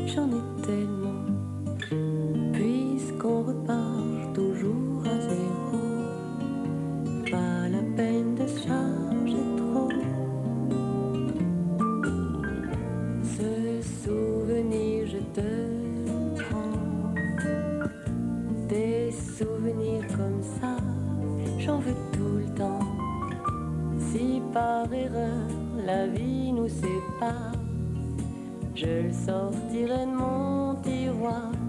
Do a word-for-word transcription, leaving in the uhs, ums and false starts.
j'en ai tellement. Puisqu'on repart toujours à zéro, pas la peine de se charger trop. Ce souvenir je te prends, des souvenirs comme ça, j'en veux tout le temps. Si par erreur la vie nous sépare, je le sortirai de mon tiroir